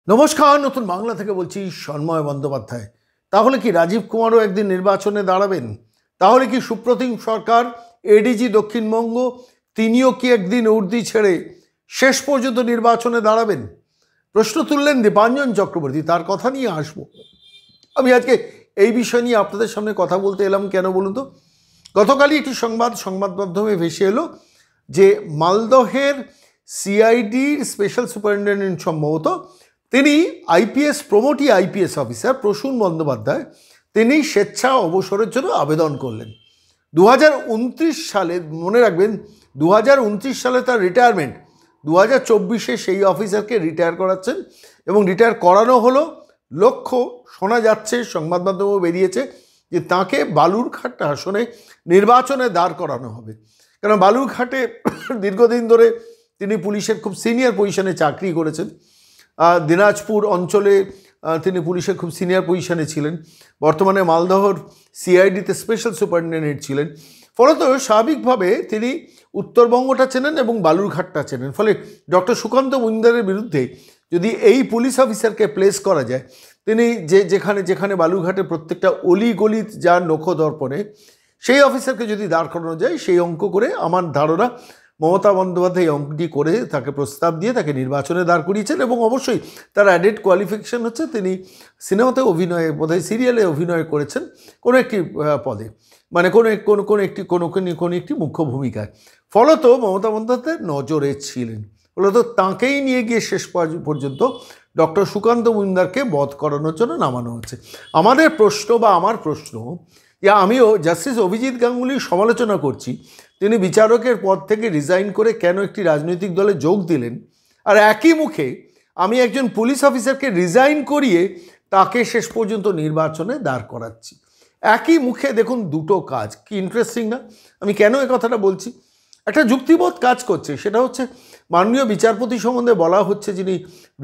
নমস্কার, নতুন বাংলা থেকে বলছি সন্ময় বন্দ্যোপাধ্যায়। তাহলে কি রাজীব কুমারও একদিন নির্বাচনে দাঁড়াবেন? তাহলে কি সুপ্রতিম সরকার, এডিজি দক্ষিণবঙ্গ, তিনিও কি একদিন উর্দি ছেড়ে শেষ পর্যন্ত নির্বাচনে দাঁড়াবেন? প্রশ্ন তুললেন দীপাঞ্জন চক্রবর্তী। তার কথা নিয়ে আসবো। আমি আজকে এই বিষয় নিয়ে আপনাদের সামনে কথা বলতে এলাম কেন বলুন তো। গতকালই একটি সংবাদ মাধ্যমে ভেসে এলো যে মালদহের সিআইডির স্পেশাল সুপারিনটেন্ডেন্ট সম্ভবত তিনি IPS promotee IPS officer Prasun Bandyopadhyay তিনি স্বেচ্ছা অবসরের জন্য আবেদন করলেন 2029 সালে। মনে রাখবেন 2029 সালে তার রিটায়ারমেন্ট, 2024-এ সেই অফিসারকে রিটায়ার করাচ্ছেন এবং রিটায়ার করানো হলো। লক্ষ্য, শোনা যাচ্ছে, সংবাদ মাধ্যমেও বেরিয়েছে যে তাকে বালুরঘাট আসনে নির্বাচনে দাঁড় করানো হবে। কারণ বালুরঘাটে দীর্ঘদিন ধরে তিনি পুলিশের খুব সিনিয়র পজিশনে চাকরি করেছেন। দিনাজপুর অঞ্চলে তিনি পুলিশের খুব সিনিয়র পজিশনে ছিলেন। বর্তমানে মালদহর সিআইডিতে স্পেশাল সুপারিনটেন্ডেন্ট ছিলেন। ফলত স্বাভাবিকভাবে তিনি উত্তরবঙ্গটা চেনেন এবং বালুরঘাটটা চেনেন। ফলে ডক্টর সুকান্ত মজুমদারের বিরুদ্ধে যদি এই পুলিশ অফিসারকে প্লেস করা যায়, তিনি যেখানে বালুরঘাটে প্রত্যেকটা অলি গলি যার নখদর্পণে, সেই অফিসারকে যদি দাঁড় করানো যায়, সেই অঙ্ক করে আমার ধারণা মমতা বন্দ্যোপাধ্যায় এই অঙ্কটি করে তাকে প্রস্তাব দিয়ে তাকে নির্বাচনে দাঁড় করিয়েছেন। এবং অবশ্যই তার অ্যাডেড কোয়ালিফিকেশন হচ্ছে তিনি সিনেমাতে অভিনয়ে, বোধহয় সিরিয়ালে অভিনয় করেছেন কোনো একটি পদে, মানে কোনো একটি মুখ্য ভূমিকায়। ফলত মমতা বন্দ্যোপাধ্যায় নজরে ছিলেন। ফলত তাঁকেই নিয়ে গিয়ে শেষ পর্যন্ত ডক্টর সুকান্ত মজুমদারকে বধ করানোর জন্য নামানো হচ্ছে। আমার প্রশ্ন যে আমিও জাস্টিস অভিজিৎ গাঙ্গুলির সমালোচনা করছি, তিনি বিচারকের পদ থেকে রিজাইন করে কেন একটি রাজনৈতিক দলে যোগ দিলেন, আর একই মুখে আমি একজন পুলিশ অফিসারকে রিজাইন করিয়ে তাকে শেষ পর্যন্ত নির্বাচনে দাঁড় করাচ্ছি। একই মুখে দেখুন দুটো কাজ, কি ইন্টারেস্টিং না? আমি কেন এ কথাটা বলছি? একটা যুক্তিবোধ কাজ করছে, সেটা হচ্ছে মাননীয় বিচারপতি সম্বন্ধে বলা হচ্ছে যিনি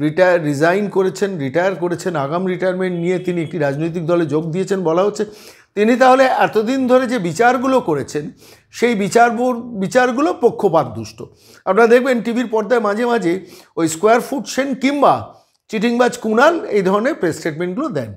রিটায়ার করেছেন, আগাম রিটায়ারমেন্ট নিয়ে তিনি একটি রাজনৈতিক দলে যোগ দিয়েছেন। বলা হচ্ছে তিনি তাহলে এতদিন ধরে যে বিচারগুলো করেছেন সেই বিচারগুলো পক্ষপাত দুষ্ট। আপনারা দেখবেন টিভির পর্দায় মাঝে মাঝে ওই স্কোয়ার ফুট সেন কিংবা চিটিংবাজ কুণাল এই ধরনের প্রেস স্টেটমেন্টগুলো দেন।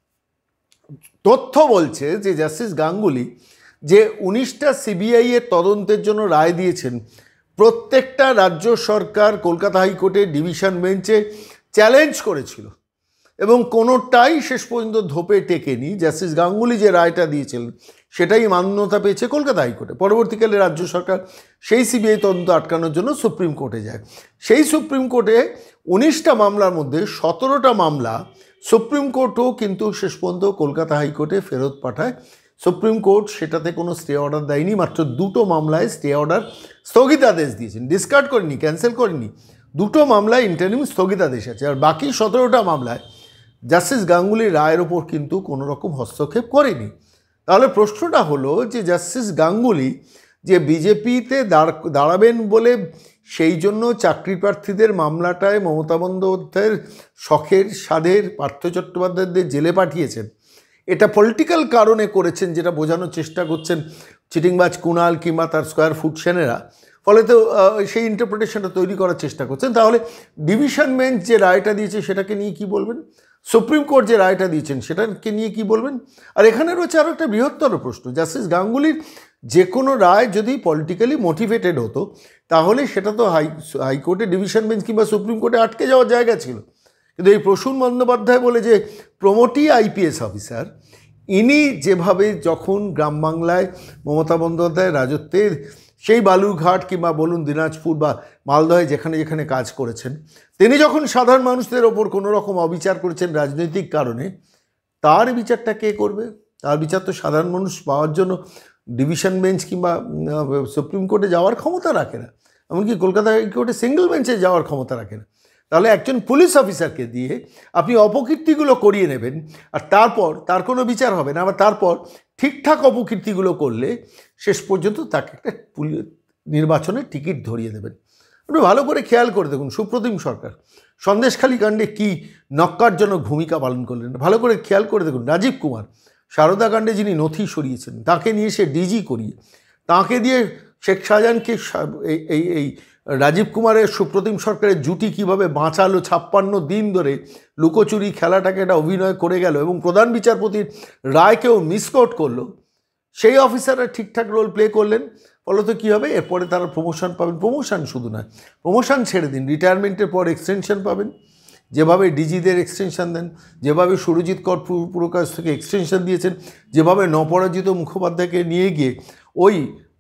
তথ্য বলছে যে জাস্টিস গাঙ্গুলি যে 19টা সিবিআই এর তদন্তের জন্য রায় দিয়েছেন, প্রত্যেকটা রাজ্য সরকার কলকাতা হাইকোর্টের ডিভিশন বেঞ্চে চ্যালেঞ্জ করেছিল এবং কোনোটাই শেষ পর্যন্ত ধোপে টেকেনি। জাস্টিস গাঙ্গুলি যে রায়টা দিয়েছিলেন সেটাই মান্যতা পেয়েছে কলকাতা হাইকোর্টে। পরবর্তীকালে রাজ্য সরকার সেই সিবিআই তদন্ত আটকানোর জন্য সুপ্রিম কোর্টে যায়। সেই সুপ্রিম কোর্টে 19টা মামলার মধ্যে 17টা মামলা সুপ্রিম কোর্টও কিন্তু শেষ পর্যন্ত কলকাতা হাইকোর্টে ফেরত পাঠায়। সুপ্রিম কোর্ট সেটাতে কোনো স্টে অর্ডার দেয়নি, মাত্র 2টো মামলায় স্টে অর্ডার স্থগিতাদেশ দিয়েছেন, ডিসকার্ড করেনি, ক্যান্সেল করেনি। 2টো মামলায় ইন্টারিম স্থগিতাদেশ আছে, আর বাকি 17টা মামলায় জাস্টিস গাঙ্গুলির রায়ের ওপর কিন্তু কোনো রকম হস্তক্ষেপ করেনি। তাহলে প্রশ্নটা হলো যে জাস্টিস গাঙ্গুলি যে বিজেপিতে দাঁড়াবেন বলে সেই জন্য চাকরি প্রার্থীদের মামলাটায় মমতা বন্দ্যোপাধ্যায়ের শখের সাধের পার্থ চট্টোপাধ্যায়দের জেলে পাঠিয়েছেন, এটা পলিটিক্যাল কারণে করেছেন, যেটা বোঝানোর চেষ্টা করছেন চিটিংবাজ কুণাল কিংবা তার স্কোয়ার ফুট সেনেরা। ফলে তো সেই ইন্টারপ্রিটেশনটা তৈরি করার চেষ্টা করছেন। তাহলে ডিভিশন বেঞ্চ যে রায়টা দিয়েছে সেটাকে নিয়ে কি বলবেন? সুপ্রিম কোর্ট যে রায়টা দিয়েছেন সেটাকে নিয়ে কি বলবেন? আর এখানে রয়েছে আরও একটা বৃহত্তর প্রশ্ন, জাস্টিস গাঙ্গুলির যে কোনো রায় যদি পলিটিক্যালি মোটিভেটেড হতো তাহলে সেটা তো হাইকোর্টে ডিভিশন বেঞ্চ কিংবা সুপ্রিম কোর্টে আটকে যাওয়ার জায়গা ছিল। কিন্তু এই প্রসূন বন্দ্যোপাধ্যায় বলে যে প্রমোটি আইপিএস অফিসার, ইনি যেভাবে যখন গ্রাম বাংলায় মমতা বন্দ্যোপাধ্যায়ের রাজত্বের সেই বালুরঘাট কিংবা বলুন দিনাজপুর বা মালদহে যেখানে যেখানে কাজ করেছেন, তিনি যখন সাধারণ মানুষদের ওপর কোনো রকম অবিচার করেছেন রাজনৈতিক কারণে, তার বিচারটা কে করবে? তার বিচার তো সাধারণ মানুষ পাওয়ার জন্য ডিভিশন বেঞ্চ কিংবা সুপ্রিম কোর্টে যাওয়ার ক্ষমতা রাখে না, এমনকি কলকাতা হাইকোর্টে সিঙ্গেল বেঞ্চে যাওয়ার ক্ষমতা রাখে না। তাহলে একজন পুলিশ অফিসারকে দিয়ে আপনি অপকীর্তিগুলো করিয়ে নেবেন, আর তারপর তার কোনো বিচার হবে না, আবার তারপর ঠিকঠাক অপকীর্তিগুলো করলে শেষ পর্যন্ত তাকে একটা নির্বাচনের টিকিট ধরিয়ে দেবেন। আপনি ভালো করে খেয়াল করে দেখুন, সুপ্রতিম সরকার সন্দেশখালী কাণ্ডে কী নক্কারজনক ভূমিকা পালন করলেন, ভালো করে খেয়াল করে দেখুন। রাজীব কুমার সারদা কাণ্ডে যিনি নথি সরিয়েছেন, তাকে নিয়ে সে ডিজি করিয়ে, তাকে দিয়ে শেখ শাহজাহানকে এই রাজীব কুমারের সুপ্রতিম সরকারের জুটি কিভাবে বাঁচালো 56 দিন ধরে লুকোচুরি খেলাটাকে একটা অভিনয় করে গেল এবং প্রধান বিচারপতির রায়কেও মিসকোট করলো, সেই অফিসাররা ঠিকঠাক রোল প্লে করলেন। ফলত কী হবে, এরপরে তারা প্রমোশন পাবেন। প্রমোশন শুধু নয়, প্রমোশন ছেড়ে দিন, রিটায়ারমেন্টের পর এক্সটেনশন পাবেন, যেভাবে ডিজিদের এক্সটেনশন দেন, যেভাবে সুরজিৎ কর পুরকাশ থেকে এক্সটেনশন দিয়েছেন, যেভাবে নপরাজিত মুখোপাধ্যায়কে নিয়ে গিয়ে ওই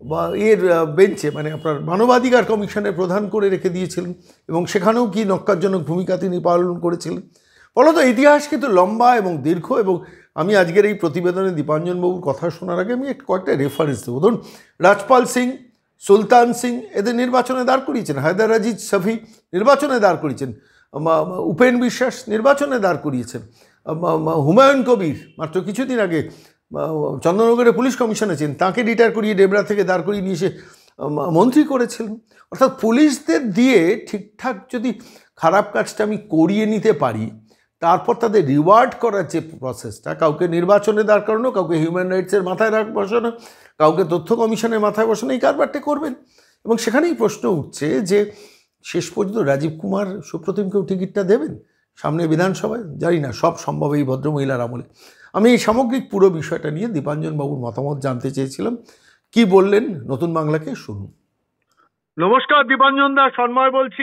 বেঞ্চে মানে আপনার মানবাধিকার কমিশনের প্রধান করে রেখে দিয়েছিলেন এবং সেখানেও কি নক্কারজনক ভূমিকা তিনি পালন করেছিলেন। ফলত ইতিহাস কিন্তু লম্বা এবং দীর্ঘ। এবং আমি আজকের এই প্রতিবেদনে দীপাঞ্জনবাবুর কথা শোনার আগে আমি কয়েকটা রেফারেন্স দেবো। ধরুন, রাজপাল সিং, সুলতান সিং এদের নির্বাচনে দাঁড় করিয়েছেন, হায়দার আজিজ শফি নির্বাচনে দাঁড় করিয়েছেন, উপেন বিশ্বাস নির্বাচনে দাঁড় করিয়েছেন, হুমায়ুন কবির মাত্র কিছুদিন আগে চন্দ্রনগরে পুলিশ কমিশনে ছিলেন, তাঁকে রিটায়ার করিয়ে ডেবরা থেকে দাঁড় করিয়ে নিয়ে এসে মন্ত্রী করেছিলেন। অর্থাৎ পুলিশদের দিয়ে ঠিকঠাক যদি খারাপ কাজটা আমি করিয়ে নিতে পারি, তারপর তাদের রিওয়ার্ড করার যে প্রসেসটা, কাউকে নির্বাচনে দাঁড় করানো, কাউকে হিউম্যান রাইটসের মাথায় বসানো, কাউকে তথ্য কমিশনের মাথায় বসানো, এই কারবারটা করবেন। এবং সেখানেই প্রশ্ন উঠছে যে শেষ পর্যন্ত রাজীব কুমার সুপ্রতিমকেও টিকিটটা দেবেন সামনে বিধানসভায়, জানি না, সব সম্ভব এই ভদ্রমহিলার আমলে। আমি এই সামগ্রিক পুরো বিষয়টা নিয়ে দীপাঞ্জনবাবুর মতামত জানতে চেয়েছিলাম, কি বললেন নতুন বাংলাকে শুনুন। নমস্কার দীপাঞ্জন দা, সন্ময় বলছি।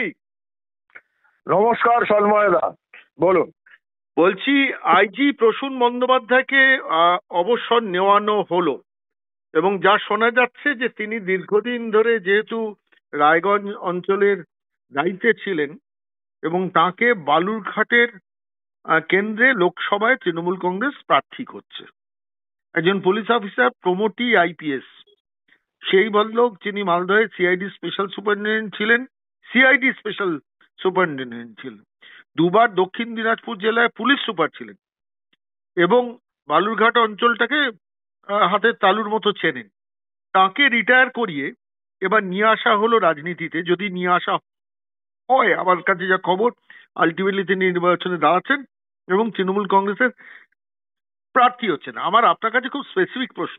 নমস্কার সন্ময় দা, বলুন। বলছি আইজি প্রসূন বন্দ্যোপাধ্যায়কে অবসর নেওয়ানো হলো এবং যা শোনা যাচ্ছে যে তিনি দীর্ঘদিন ধরে যেহেতু রায়গঞ্জ অঞ্চলের দায়িত্বে ছিলেন এবং তাকে বালুরঘাটের কেন্দ্রে লোকসভায় তৃণমূল কংগ্রেস প্রার্থী করছে। একজন পুলিশ অফিসার প্রমোটি আইপিএস, সেই ভদ্রলোক যিনি মালদহের সিআইডি স্পেশাল সুপারিনটেন্ডেন্ট ছিলেন, সিআইডি স্পেশাল সুপারিনটেন্ডেন্ট ছিলেন, দুবার দক্ষিণ দিনাজপুর জেলায় পুলিশ সুপার ছিলেন এবং বালুরঘাট অঞ্চলটাকে হাতের তালুর মতো চেনেন। তাকে রিটায়ার করিয়ে এবার নিয়ে আসা হলো রাজনীতিতে। যদি নিয়ে আসা হয়, আমার কাছে যা খবর, আলটিমেটলি তিনি নির্বাচনে দাঁড়াচ্ছেন এবং তৃণমূল কংগ্রেসের প্রার্থী হচ্ছেন। আমার আপনার কাছে খুব স্পেসিফিক প্রশ্ন,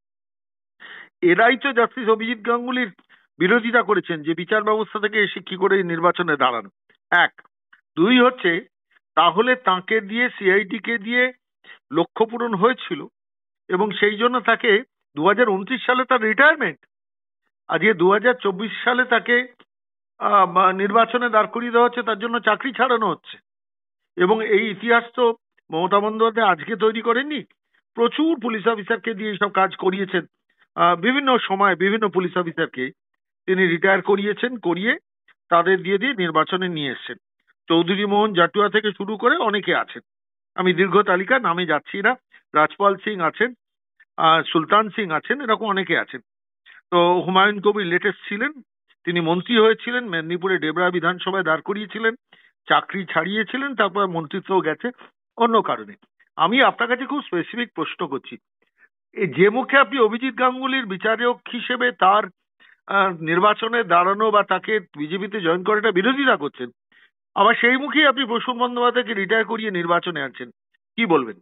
এরাই তো জাস্টিস অভিজিৎ গাঙ্গুলির বিরোধিতা করেছেন যে বিচার ব্যবস্থা থেকে এসে কি করে নির্বাচনে দাঁড়ানো। এক, দুই হচ্ছে, তাহলে তাকে দিয়ে সিআইডি কে দিয়ে লক্ষ্য পূরণ হয়েছিল এবং সেই জন্য তাকে 2029 সালে তার রিটায়ারমেন্ট, আজকে 2024 সালে তাকে নির্বাচনে দাঁড় করিয়ে দেওয়া হচ্ছে, তার জন্য চাকরি ছাড়ানো হচ্ছে। এবং এই ইতিহাস তো মমতা বন্দ্যোপাধ্যায় আজকে তৈরি করেননি, প্রচুর পুলিশ অফিসারকে দিয়ে এইসব কাজ করিয়েছেন। বিভিন্ন সময় বিভিন্ন পুলিশ অফিসারকে তিনি রিটায়ার করিয়েছেন, করিয়ে তাদের দিয়ে নির্বাচনে নিয়ে এসছেন। চৌধুরী মোহন জাটুয়া থেকে শুরু করে অনেকে আছেন, আমি দীর্ঘ তালিকা নামে যাচ্ছি না। রাজপাল সিং আছেন, সুলতান সিং আছেন, এরকম অনেকে আছেন। তো হুমায়ুন কবির লেটেস্ট ছিলেন, তিনি মন্ত্রী হয়েছিলেন, মেদিনীপুরে ডেবরা বিধানসভায় দাঁড় করিয়েছিলেন, চাকরি ছাড়িয়েছিলেন, তারপর মন্ত্রিত্বও গেছে অন্য কারণে। আমি আপনার কাছে খুব স্পেসিফিক প্রশ্ন করছি, যে মুখে আপনি অভিজিৎ গাঙ্গুলির বিচারক হিসেবে তার নির্বাচনে দাঁড়ানো বা তাকে বিজেপিতে জয়েন করাটা বিরোধিতা করছেন, আবার সেই মুখেই আপনি প্রসূন বন্দ্যোপাধ্যায়কে রিটায়ার করিয়ে নির্বাচনে আনছেন, কি বলবেন?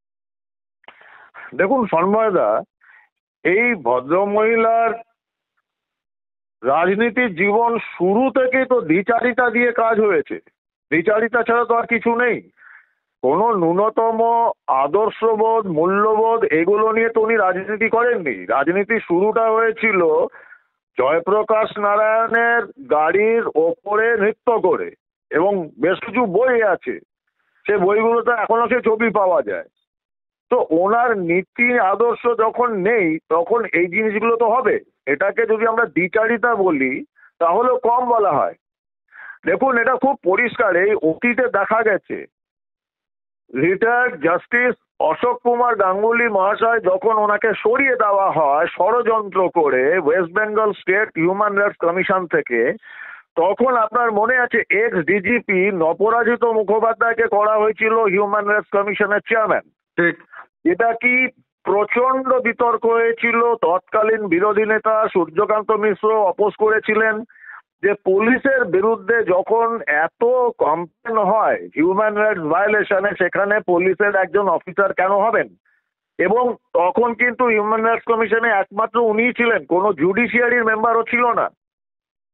দেখুন সন্ময় দা, এই ভদ্রমহিলার রাজনীতির জীবন শুরু থেকে তো দ্বিচারিতা দিয়ে কাজ হয়েছে। দ্বিচারিতা ছাড়া তো আর কিছু নেই। কোনো ন্যূনতম আদর্শবোধ, মূল্যবোধ এগুলো নিয়ে তো উনি রাজনীতি করেননি। রাজনীতির শুরুটা হয়েছিল জয়প্রকাশ নারায়ণের গাড়ির ওপরে নৃত্য করে, এবং বেশ কিছু বই আছে, সে বইগুলোতে এখনো সে ছবি পাওয়া যায়। তো ওনার নীতি আদর্শ যখন নেই তখন এই জিনিসগুলো তো হবে। এটাকে যদি আমরা দ্বিচারিতা বলি তাহলে কম বলা হয়। দেখুন, এটা খুব পরিষ্কার, এই অতীতে দেখা গেছে রিটায়ার্ড জাস্টিস অশোক কুমার গাঙ্গুলি মহাশয় যখন ওনাকে সরিয়ে দেওয়া হয় ষড়যন্ত্র করে west Bengal state human rights commission থেকে, তখন আপনার মনে আছে এক্স ডিজিপি নপরাজিত মুখোপাধ্যায়কে করা হয়েছিল হিউম্যান রাইটস কমিশনের চেয়ারম্যান। এটা কি প্রচন্ড বিতর্ক হয়েছিল। তৎকালীন বিরোধী নেতা সূর্যকান্ত মিশ্র অপোজ করেছিলেন যে পুলিশের বিরুদ্ধে যখন এত কমপ্লেন হয় হিউম্যান রাইটস ভায়োলেশনে, সেখানে পুলিশের একজন অফিসার কেন হবেন। এবং তখন কিন্তু হিউম্যান রাইটস কমিশনে একমাত্র উনিই ছিলেন, কোনো জুডিশিয়ারির মেম্বারও ছিল না।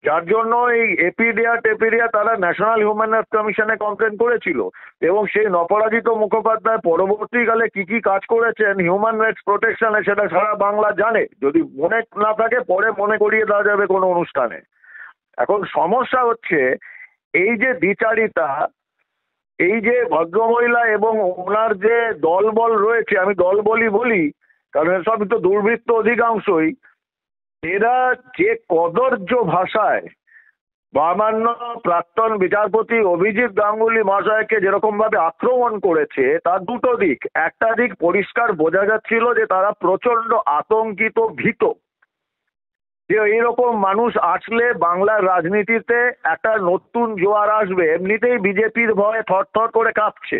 যার জন্য এই টেপিডিয়া তারা ন্যাশনাল হিউম্যান রাইটস কমিশনে কমপ্লেন করেছিল। এবং সেই অপরাজিত মুখোপাধ্যায় পরবর্তীকালে কি কি কাজ করেছেন হিউম্যান রাইটস প্রোটেকশনে, সেটা সারা বাংলা জানে। যদি মনে না থাকে পরে মনে করিয়ে দেওয়া যাবে কোনো অনুষ্ঠানে। এখন সমস্যা হচ্ছে এই যে দ্বিচারিতা, এই যে ভদ্রমহিলা এবং ওনার যে দলবল রয়েছে, আমি দলবলই বলি কারণ সবই তো দুর্বৃত্ত অধিকাংশই, এরা যে কদর্য ভাষায় মহামান্য প্রাক্তন বিচারপতি অভিজিৎ গাঙ্গুলি মহাশয়কে যেরকম ভাবে আক্রমণ করেছে, তার দুটো দিক। একটা দিক পরিষ্কার বোঝা যাচ্ছিল যে তারা প্রচন্ড আতঙ্কিত, ভীত, যে এইরকম মানুষ আসলে বাংলার রাজনীতিতে একটা নতুন জোয়ার আসবে। এমনিতেই বিজেপির ভয়ে থরথর করে কাঁপছে,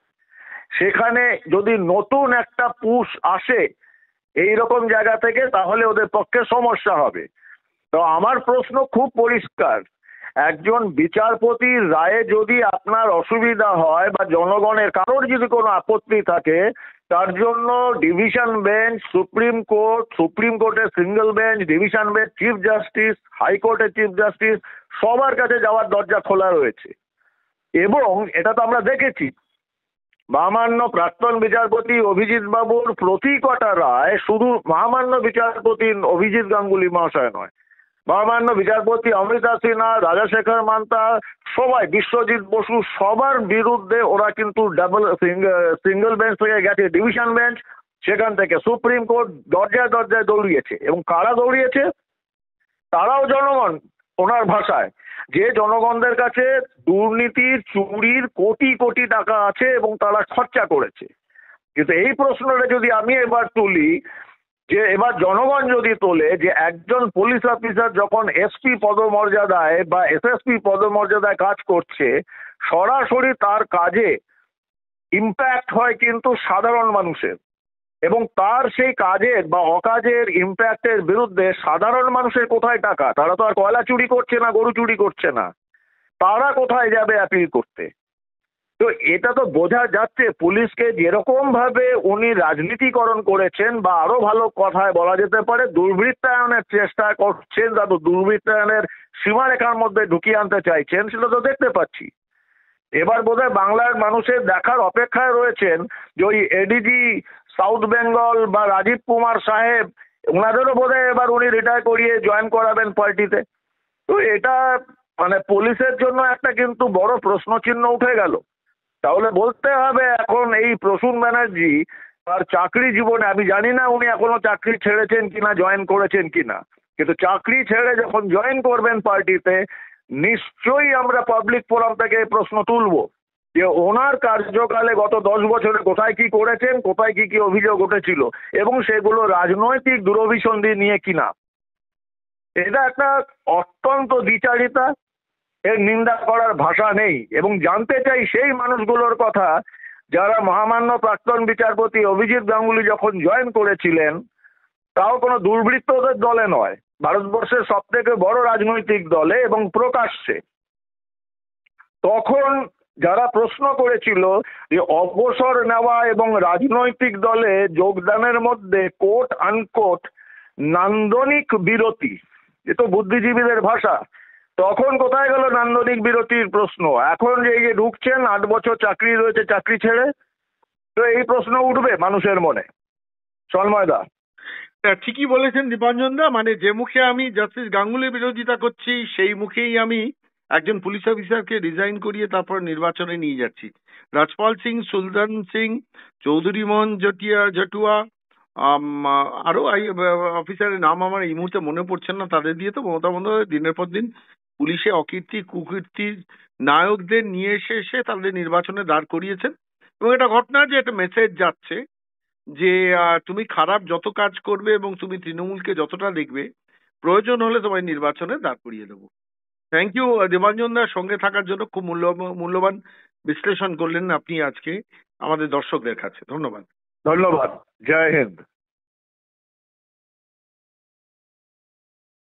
সেখানে যদি নতুন একটা পুশ আসে এইরকম জায়গা থেকে, তাহলে ওদের পক্ষে সমস্যা হবে। তো আমার প্রশ্ন খুব পরিষ্কার, একজন বিচারপতির রায়ে যদি আপনার অসুবিধা হয় বা জনগণের কারোর যদি কোনো আপত্তি থাকে, তার জন্য ডিভিশন বেঞ্চ, সুপ্রিম কোর্টের single bench, division bench, chief justice, হাইকোর্টের চিফ জাস্টিস, সবার কাছে যাওয়ার দরজা খোলা রয়েছে। এবং এটা তো আমরা দেখেছি, মহামান্য প্রাক্তন বিচারপতি অভিজিৎ বাবুর প্রতি কটা রায় শুধু মহামান্য বিচারপতি অভিজিৎ গাঙ্গুলি মহাশয় নয়, মহামান্য বিচারপতি অমৃতা সিনহা, রাজাশেখর মান্তা, সবাই, বিশ্বজিৎ বসু, সবার বিরুদ্ধে ওরা কিন্তু সিঙ্গেল বেঞ্চ থেকে গেছে ডিভিশন বেঞ্চ, সেখান থেকে সুপ্রিম কোর্ট, দরজায় দরজায় দৌড়িয়েছে। এবং কারা দৌড়িয়েছে? তারাও জনগণ। ওনার ভাষায়, যে জনগণদের কাছে দুর্নীতির, চুরির কোটি কোটি টাকা আছে এবং তারা খরচা করেছে। কিন্তু এই প্রশ্নটা যদি আমি এবার তুলি, যে এবার জনগণ যদি তোলে যে একজন পুলিশ অফিসার যখন এসপি পদমর্যাদায় বা এসএসপি পদমর্যাদায় কাজ করছে, সরাসরি তার কাজে ইম্প্যাক্ট হয় কিন্তু সাধারণ মানুষের, এবং তার সেই কাজের বা অকাজের ইম্প্যাক্টের বিরুদ্ধে সাধারণ মানুষের কোথায় টাকা? তারা তো আর কয়লা চুরি করছে না, গরু চুরি করছে না, তারা কোথায় যাবে অ্যাপিল করতে? তো এটা তো বোঝা যাচ্ছে পুলিশকে যেরকম ভাবে উনি রাজনীতিকরণ করেছেন, বা আরো ভালো কথায় বলা যেতে পারে দুর্বৃত্তায়নের চেষ্টা করছেন, বা দুর্বৃত্তায়নের সীমারেখার মধ্যে ঢুকিয়ে আনতে চাইছেন, সেটা তো দেখতে পাচ্ছি। এবার বোধহয় বাংলার মানুষের দেখার অপেক্ষায় রয়েছেন যে ওই এডিজি সাউথ বেঙ্গল বা রাজীব কুমার সাহেব, ওনাদেরও বোধহয় এবার উনি রিটায়ার করিয়ে জয়েন করাবেন পার্টিতে। তো এটা মানে পুলিশের জন্য একটা কিন্তু বড় প্রশ্নচিহ্ন উঠে গেল। তাহলে বলতে হবে এখন এই প্রসূন ব্যানার্জি তার চাকরি জীবনে, আমি জানি না উনি এখনো চাকরি ছেড়েছেন কিনা, জয়েন করেছেন কিনা, কিন্তু চাকরি ছেড়ে যখন জয়েন করবেন পার্টিতে, নিশ্চয়ই আমরা পাবলিক ফোরাম থেকে প্রশ্ন তুলব যে ওনার কার্যকালে গত 10 বছরে কোথায় কি করেছেন, কোথায় কি কি অভিযোগ উঠেছিল, এবং সেগুলো রাজনৈতিক দুরভিসন্ধি নিয়ে কিনা। এটা একটা অত্যন্ত দ্বিচারিতা, এর নিন্দা করার ভাষা নেই। এবং জানতে চাই সেই মানুষগুলোর কথা যারা মহামান্য প্রাক্তন বিচারপতি অভিজিৎ গাঙ্গুলি যখন জয়েন করেছিলেন, তাও কোনো দুর্বৃত্তদের দলে নয়, ভারতবর্ষের সব থেকে বড় রাজনৈতিক দলে এবং প্রকাশ্যে। তখন যারা প্রশ্ন করেছিল যে অবসর নেওয়া এবং রাজনৈতিক দলে যোগদানের মধ্যে কোট আনকোট নান্দনিক বিরতি, এ তো বুদ্ধিজীবীদের ভাষা, তখন কোথায় গেল নান্দনিক বিরতির প্রশ্ন? এখন যে এই যে ঢুকছেন 8 বছর চাকরি রয়েছে চাকরি ছেড়ে, তো এই প্রশ্ন উঠবে মানুষের মনে। সন্ময়দা ঠিকই বলেছেন দীপাঞ্জন দা, মানে যে মুখে আমি জাস্টিস গাঙ্গুলির বিরোধিতা করছি, সেই মুখেই আমি একজন পুলিশ অফিসারকে রিজাইন করিয়ে তারপর নির্বাচনে নিয়ে যাচ্ছি। রাজপাল সিং, সুলতান সিং, চৌধুরী মোহন জটুয়া, আরো অফিসারের নাম আমার এই মুহূর্তে মনে পড়ছে না, তাদের দিয়ে তো মমতা বন্দ্যোপাধ্যায় দিনের পর দিন পুলিশে অকীর্তি কুকীর্তির নায়কদের নিয়ে এসে তাদের নির্বাচনে দাঁড় করিয়েছেন। এবং এটা ঘটনা যে একটা মেসেজ যাচ্ছে যে তুমি খারাপ যত কাজ করবে এবং তুমি তৃণমূলকে যতটা দেখবে, প্রয়োজন হলে তোমায় নির্বাচনে দাঁড় করিয়ে দেবো। থ্যাংক ইউ দেবাঞ্জন দার সঙ্গে থাকার জন্য, খুব মূল্যবান বিশ্লেষণ করলেন আপনি আজকে আমাদের দর্শকদের কাছে। ধন্যবাদ। ধন্যবাদ, জয় হিন্দ।